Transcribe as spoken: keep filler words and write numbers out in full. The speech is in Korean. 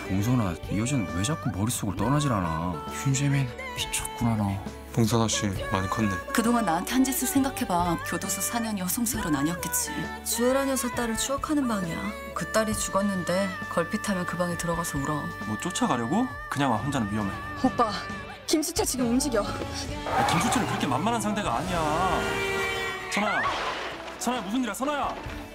봉선아, 이 여자는 왜 자꾸 머릿속을 떠나질 않아? 윤재민 미쳤구나 너. 봉선아 씨 많이 컸네. 그동안 나한테 한 짓을 생각해봐. 교도소 사 년 여성설은 아니었겠지. 주애라 녀석 딸을 추억하는 방이야. 그 딸이 죽었는데 걸핏하면 그 방에 들어가서 울어. 뭐 쫓아가려고? 그냥 와. 혼자는 위험해. 오빠, 김수철 지금 움직여. 야, 김수철은 그렇게 만만한 상대가 아니야. 선아야, 선아야 무슨 일이야, 선아야.